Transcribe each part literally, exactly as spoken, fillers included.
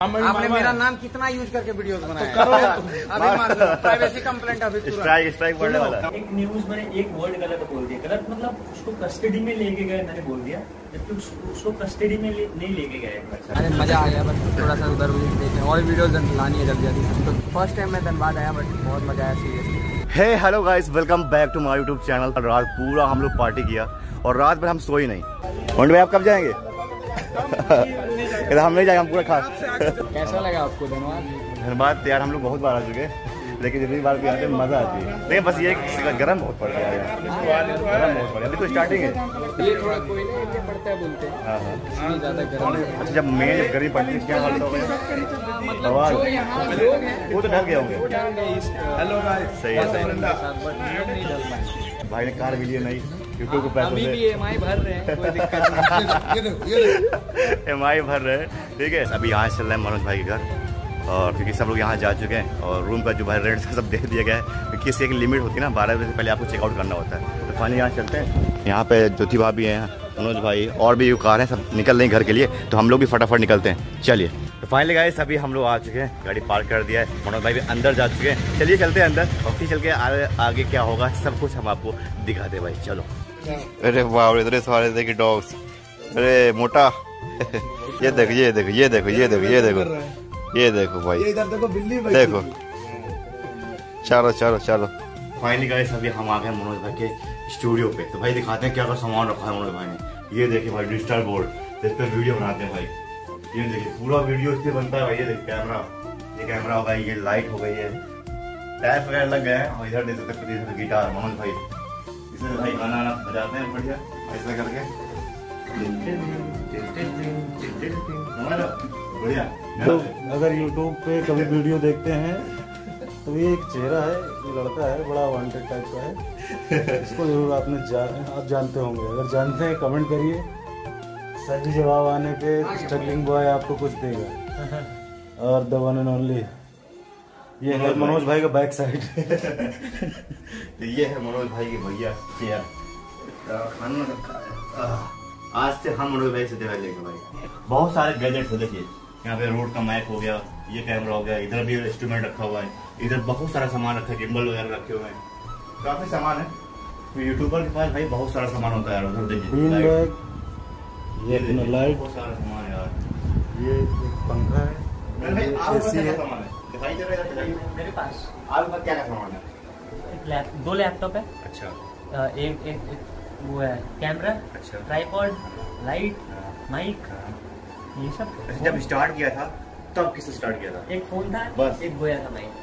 आपने मेरा नाम कितना यूज करके वीडियोस बनाया तो करो अभी मार दो प्राइवेसी कंप्लेंट अभी स्ट्राइक स्ट्राइक पड़ने वाला। एक न्यूज मैंने एक वर्ड गलत बोल दिया, गलत मतलब उसको कस्टडी में लेके गए मैंने बोल दिया, जबकि उसको कस्टडी में नहीं लेके गए। अरे मजा आ गया, बस थोड़ा सा उधर उधर देखें और वीडियोस लानी है जल्दी जल्दी। तो फर्स्ट टाइम मैं धनबाद आया बट बहुत मजा आया seriously. Hey hello guys, welcome back to my YouTube channel. रात पूरा हम लोग पार्टी किया और रात भर हम सोए नहीं। मंडू भाई आप कब जाएंगे? हम नहीं जाएंगे, हम पूरा खास। कैसा लगा आपको धनबाद? धनबाद यार हम लोग बहुत बार आ चुके हैं, लेकिन जितनी बार भी आते हैं मजा आती है। लेकिन बस ये गर्म बहुत पड़ गया है, गर्म बहुत पड़ गया। अभी तो स्टार्टिंग है, ये थोड़ा कोई नहीं इतने पड़ता है बोलते हैं। हाँ हाँ इतनी ज्यादा गर्म है। अच्छा जब मेन जब गर्मी पड़ती है क्या हालत हो गया? आवाज वो तो डर गए होंगे। हेलो गाइस, सही है। भाई ने कार भी लिया नहीं, यूट्यूब के पैसे भी ई एम आई भर रहे हैं, कोई दिक्कत नहीं। एम आई भर रहे हैं, ठीक है। अभी यहाँ चल रहे हैं मनोज भाई के घर, और क्योंकि सब लोग यहाँ जा चुके हैं और रूम का जो भाई रेंट सब दे दिया गया है, क्योंकि इसकी एक लिमिट होती है ना, बारह बजे से पहले आपको चेकआउट करना होता है। तो फाइनली यहाँ चलते हैं। यहाँ पे ज्योति भाभी हैं, मनोज भाई और भी कार हैं, सब निकल रहे हैं घर के लिए, तो हम लोग भी फटाफट निकलते हैं। चलिए तो फाइनली गाइस अभी हम लोग आ चुके हैं, गाड़ी पार्क कर दिया है, मनोज भाई भी अंदर जा चुके हैं। चलिए चलते हैं अंदर और फिर चल के आगे, आगे क्या होगा सब कुछ हम आपको दिखाते भाई। चलो। अरे वाह, इतने सारे देखिए डॉग्स। अरे मोटा ये देखो ये देखो ये देखो ये देखो ये देखो ये देखो भाई, इधर देखो बिल्ली देखो। चलो चलो चलो फाइनली गाइस अभी हम आ गए मनोज भाई के स्टूडियो पे। तो भाई दिखाते हैं क्या क्या सामान रखा है मनोज भाई ने। ये देखिए भाई डिजिटल बोर्ड, जिस पे वीडियो बनाते हैं भाई। ये देखिए पूरा वीडियो इससे बनता है भाई। ये देखिए कैमरा, ये कैमरा हो गया, ये लाइट हो गई है, टायर वगैरह लग गए हैं। और इधर देख सकते हैं गिटार, मनोज भाई इसमें भाई गाना वाना बजाते हैं बढ़िया ऐसा करके, बढ़िया। तो अगर यूट्यूब पे कभी वीडियो देखते हैं तो ये एक चेहरा है, ये लड़का है, बड़ा वांटेड टाइप का है। इसको जरूर आपने जा, आप जानते होंगे। अगर जानते हैं कमेंट करिए, सही जवाब आने पे स्ट्रगलिंग बॉय आपको कुछ देगा। और द वन एंड ओनली ये है मनोज भाई का बैक साइड। तो ये है मनोज भाई की भैया चेयर। आज से हम मनोज भाई से देवा लेंगे भाई। बहुत सारे गैजेट्स है, देखिए यहाँ पे रोड का मैप हो गया, ये कैमरा हो गया, इधर भी इंस्ट्रूमेंट रखा हुआ है, इधर बहुत सारा सामान रखा है, गिम्बल वगैरह रखे हुए हैं, काफी सामान है। तो यूट्यूबर के पास भाई बहुत सारा सामान होता है। उधर देखिए ये अपना लाइट, बहुत सारा सामान यार। ये एक पंखा है, एसी है, सामान है दिखाई दे रहा है मेरे पास। आपके पास क्या क्या सामान है? लैप, दो लैपटॉप है। अच्छा एक एक वो है कैमरा, अच्छा, ट्राइपॉड, लाइट, माइक, ये सब। जब स्टार्ट किया था तब किससे स्टार्ट किया था? एक फोन था बस, एक गोया का माइक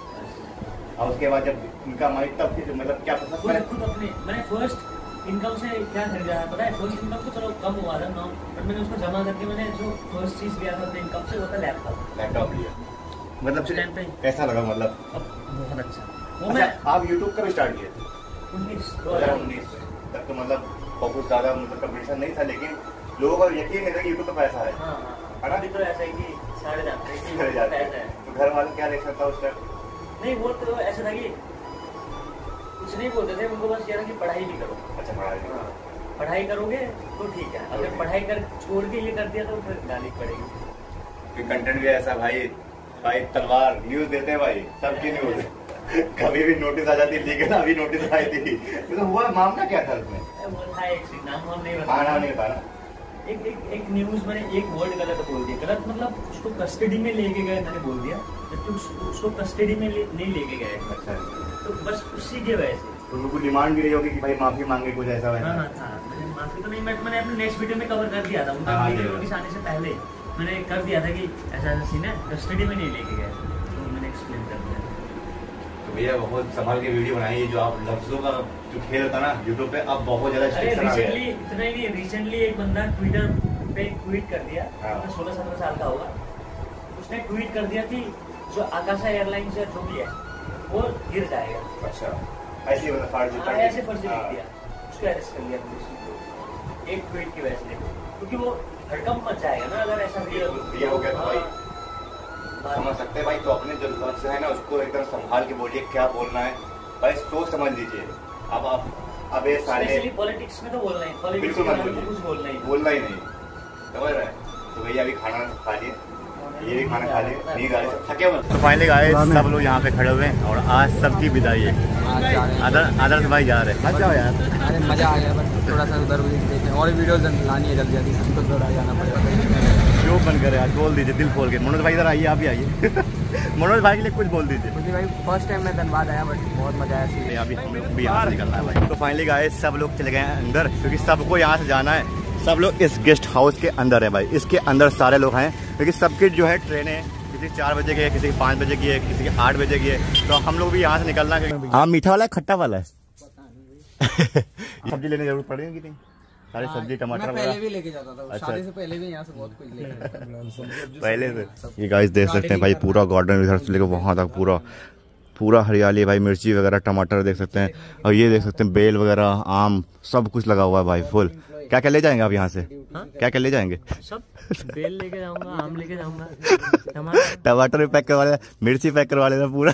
था। और उसके बाद जब इनका माइक तब फिर मतलब क्या पता खुद खुद अपने मैंने फर्स्ट इनकम से क्या खरीदा है पता है? फर्स्ट इनकम तो चलो कम हुआ था ना, बट मैंने उसको जमा करके मैंने जो फर्स्ट चीज लिया था अपने इनकम से वो था लैपटॉप। लैपटॉप लिया, मतलब कैसा लगा? मतलब अब बहुत अच्छा। वो अच्छा, मैं आप यूट्यूब कब स्टार्ट किए थे? उन्नीस दो हज़ार उन्नीस में। तब तो मतलब बहुत ज्यादा मतलब कंपटीशन नहीं था, लेकिन लोगों को यकीन नहीं था कि यूट्यूब पे पैसा है। हाँ है ना? अभी तो ऐसा है कि सारे जानते हैं कि घर जाते पैसा है। हैं। तो घर वाले क्या रिएक्शन था उस टाइम? नहीं वो तो ऐसा था कि कुछ नहीं बोलते थे, उनको बस ये था कि पढ़ाई भी करो। अच्छा पढ़ाई, पढ़ाई करोगे तो ठीक है, अगर पढ़ाई कर छोड़ के ये कर दिया तो फिर गाली पड़ेगी। कंटेंट भी ऐसा भाई, भाई तलवार न्यूज देते हैं भाई, सबकी न्यूज। कभी भी नोटिस आ जाती है, लेकिन अभी नोटिस आई थी। तो हुआ मामला क्या था उसमें? वो था एक नाम हम नहीं हाँ नाम नहीं बताना। एक एक एक न्यूज मैंने एक वर्ड गलत बोल दिया, गलत मतलब उसको कस्टडी में लेके गए मैंने बोल दिया, जबकि उस, उसको कस्टडी में ले, नहीं लेके गए। अच्छा, तो बस उसी के वजह से तो उनको डिमांड भी रही होगी कि भाई माफी मांगे, कुछ ऐसा हाँ हाँ था। मैंने माफी तो नहीं, बट मैंने अपने नेक्स्ट वीडियो में कवर कर दिया था, उनका वीडियो नोटिस आने से पहले मैंने कर दिया था कि ऐसा ऐसा सीन है, कस्टडी में नहीं लेके गए, तो मैंने एक्सप्लेन कर दिया। तो भैया बहुत संभाल के वीडियो बनाई, जो आप लफ्जों का जो खेल होता ना यूट्यूब पे, अब बहुत ज्यादा रिसेंटली इतना ही नहीं, रिसेंटली एक बंदा ट्विटर पे ट्वीट कर दिया, सोलह सत्रह साल का होगा, उसने ट्वीट कर दिया कि जो आकाशा एयरलाइंस या जो भी है वो गिर जाएगा। अच्छा, ऐसे मतलब फर्जी हाँ, ऐसे फर्जी लिख दिया, उसको अरेस्ट कर लिया पुलिस ने एक ट्वीट की वजह से, क्योंकि वो भड़कम मच जाएगा ना अगर ऐसा दिया हो गया तो भाई समझ सकते हैं भाई। तो अपने जो लफ्ज है ना उसको एकदम संभाल के बोलिए, क्या बोलना है भाई सोच समझ लीजिए। अब आप अब ये सारे पॉलिटिक्स में तो बोलना ही, बिल्कुल मत कुछ बोलना ही बोलना ही नहीं, समझ रहे हैं? तो भैया अभी खाना खा लिए, ये खाना खा लिए, नींद आ रही है, थके हुए। तो फाइनली गाइस सब लोग यहाँ पे खड़े हुए हैं और आज सबकी विदाई है। आदर्श आदर्श भाई जा रहे हैं। जाओ यार, अरे मजा आ गया, बस थोड़ा सा उधर उधर देखें और वीडियोज लानी है जल्दी जल्दी, हमको थोड़ा जाना पड़ेगा। जो बन करे आज बोल दीजिए दिल खोल के। मनोज भाई इधर आइए, आप भी आइए। मनोज भाई के लिए कुछ बोल दीजिए। मुझे भाई फर्स्ट टाइम मैं धनबाद आया, बट बहुत मजा आया। यहाँ भी हम लोग भी यहाँ से निकलना है भाई। तो फाइनली गाइस सब लोग चले गए हैं अंदर, क्योंकि सबको यहाँ से जाना है। सब लोग इस गेस्ट हाउस के अंदर है भाई, इसके अंदर सारे लोग हैं, क्योंकि सबकी जो है ट्रेनें किसी चार बजे की है, किसी की पाँच बजे की है, किसी की आठ बजे की है। तो हम लोग भी यहाँ से निकलना है। हाँ, मीठा वाला है खट्टा वाला है? सब्जी लेने जरूर पड़ेगी नहीं, सारी सब्जी टमाटर पहले भी लेके जाता था। अच्छा। शादी से पहले भी यहाँ से बहुत कुछ लेके पहले से। ये गाइस देख सकते हैं भाई, पूरा गार्डन इधर से लेकर वहाँ तक पूरा पूरा हरियाली है भाई। मिर्ची वगैरह टमाटर देख सकते हैं, और ये देख सकते हैं बेल वगैरह आम सब कुछ लगा हुआ है भाई फुल। क्या क्या ले जाएंगे आप यहाँ से? हा? क्या क्या ले जाएंगे? सब बेल लेके जाऊंगा, आम लेके जाऊंगा, टमाटर भी पैक करवा लेना, मिर्ची पैक करवा लेना पूरा।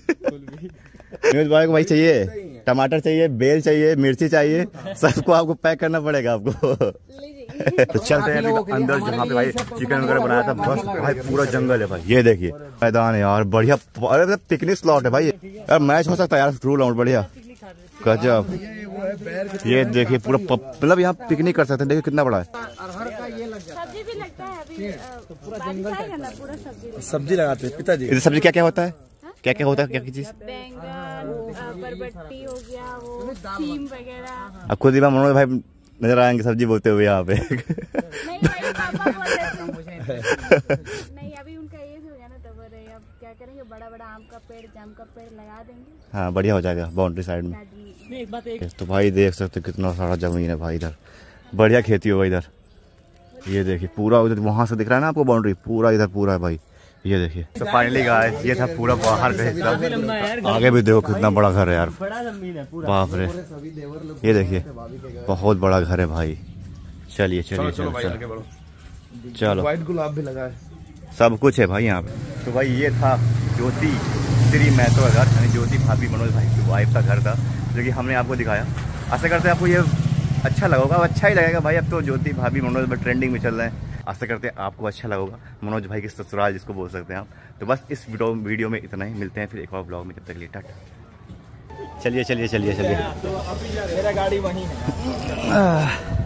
न्यूज भाई को भाई चाहिए टमाटर चाहिए, बेल चाहिए, मिर्ची चाहिए, सबको आपको पैक करना पड़ेगा आपको। तो चलते हैं अभी अंदर, जहाँ पे भाई चिकन वगैरह बनाया था। बस भाई पूरा जंगल है भाई, ये देखिए मैदान है यार, बढ़िया। अरे पिकनिक स्लॉट है भाई यार, मैच हो सकता है यार, ट्रू राउंड बढ़िया गजब। ये देखिए पूरा मतलब यहाँ पिकनिक कर सकते हैं। देखिए कितना बड़ा है। सब्जी भी लगता है अभी, पूरा जंगल है, पूरा सब्जी सब्जी लगाते हैं पिताजी। इधर सब्जी क्या क्या होता है? क्या क्या होता है? क्या क्या चीज? बैंगन, बरबट्टी हो गया, वो सीम वगैरह। अब खुद ही मनोज भाई नजर आएंगे सब्जी बोलते हुए यहाँ पे। नहीं भाई, पापा बोल रहे थे। नहीं, अभी उनका एज हो गया ना, तब अब क्या करेंगे, बड़ा बड़ा आम का पेड़, जाम का पेड़ लगा देंगे। हाँ, बढ़िया हो जाएगा बाउंड्री साइड में। एक बात एक तो भाई देख सकते कितना सारा जमीन है भाई, इधर बढ़िया खेती होगा इधर। ये देखिए पूरा उधर वहां से दिख रहा है ना आपको बाउंड्री, पूरा इधर पूरा है भाई, ये देखिए। तो फाइनली गाइस ये था पूरा बाहर का हिस्सा। आगे भी देखो कितना बड़ा घर है यार, बाप रे। ये देखिए बहुत बड़ा घर है भाई। चलिए चलिए चलो चलो चलो, व्हाइट गुलाब भी लगा है, सब कुछ है भाई यहाँ पे। तो भाई ये था ज्योति श्री महतो का घर, यानी ज्योति भाभी मनोज भाई की वाइफ का घर था, जो कि हमने आपको दिखाया। आशा करते हैं आपको ये अच्छा लगेगा, अच्छा ही लगेगा भाई। अब तो ज्योति भाभी मनोज भाई ट्रेंडिंग में चल रहे हैं। आशा करते हैं आपको अच्छा लगेगा, मनोज भाई की ससुराल जिसको बोल सकते हैं आप। तो बस इस वीडियो वीडियो में इतना ही, मिलते हैं फिर एक और ब्लॉग में, जब तक के लिए टाटा। चलिए चलिए चलिए चलिए, मेरा गाड़ी वहीं है।